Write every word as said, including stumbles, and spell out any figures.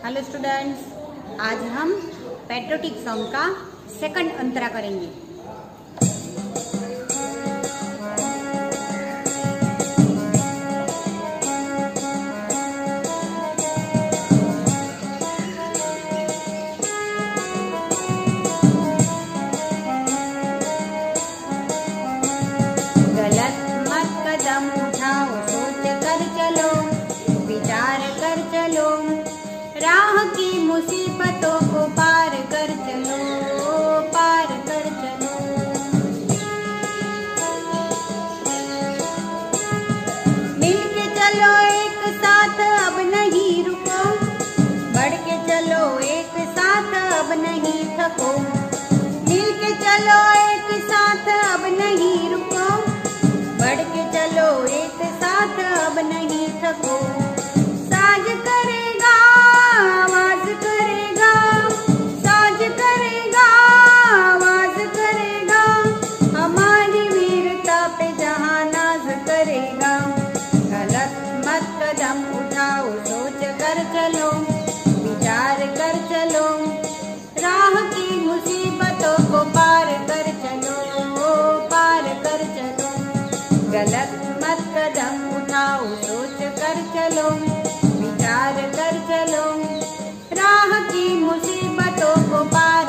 Hello students, आज हम patriotic song का सेकंड अंतरा करेंगे। गलत मत कदम उठाओ, सोच कर चलो, विचार कर चलो, राह की मुसीबतों को पार कर चलो, पार कर चलो। मिलके चलो एक साथ, अब नहीं रुको, बढ़ के चलो एक साथ, अब नहीं थको। मिलके चलो एक साथ, अब नहीं रुको, बढ़ के चलो एक साथ, अब नहीं थको। साज करेगा, आवाज करेगा, साज करेगा, आवाज करेगा, हमारी वीरता पे जहां नाज करेगा। गलत मत कदम उठाओ, सोच कर चलो, विचार कर चलो, राह की मुसीबतों को पार कर चलो, पार कर चलो। गलत मत कदम उठाओ, सोच कर चलो, विचार कर चलो, राह की मुसीबतों को पार